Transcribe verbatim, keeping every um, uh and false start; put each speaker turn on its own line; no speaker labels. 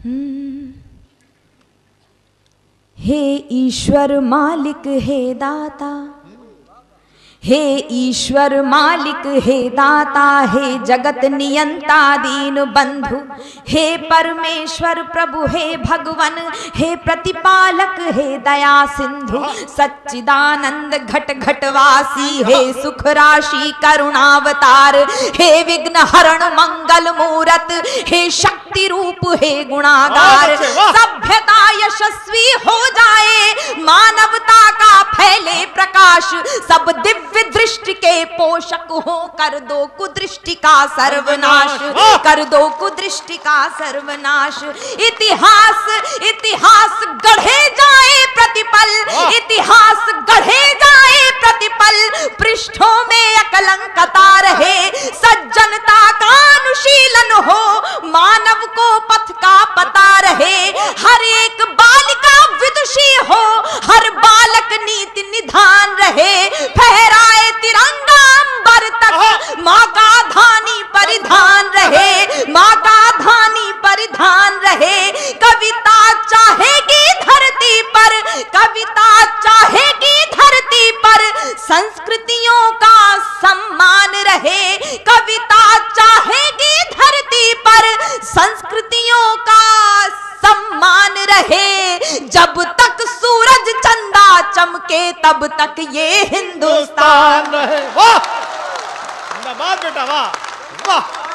हे ईश्वर मालिक हे दाता, हे ईश्वर मालिक हे दाता, हे जगत नियंता दीन बंधु, हे परमेश्वर प्रभु, हे भगवन, हे प्रतिपालक, हे दया सिंधु, सच्चिदानंद घट घटवासी, हे सुख राशि करुणावतार, हे विघ्न हरण मंगल मूरत, हे शक्ति रूप, हे गुणागार। सभ्यता यशस्वी हो जाए, मानवता का फैले प्रकाश, सब दिव्य दृष्टि के पोषक हो, कर दो कुदृष्टि का सर्वनाश, कर दो कुदृष्टि का सर्वनाश। इतिहास इतिहास गढ़े जाए प्रतिपल, इतिहास गढ़े जाए प्रतिपल, पृष्ठों में अकलंकता रहे, सज्जनता का अनुशीलन हो, मानव को पथ का पता रहे, हर एक बालिका विदुषी हो, हर बालक नीति निधान रहे, फहराए तिरंगा अंबर तक, माँ का धानी परिधान रहे, माँ का धानी परिधान रहे। कविता चाहेगी धरती पर, कविता चाहेगी धरती पर, संस्कृतियों का सम्मान रहे, कविता चाहेगी धरती पर, संस्कृतियों का सम्मान रहे। जब तक सूरज चंदा चमके तब तक ये हिंदुस्तान रहे।
वाह, जिंदाबाद बेटा, वाह वाह।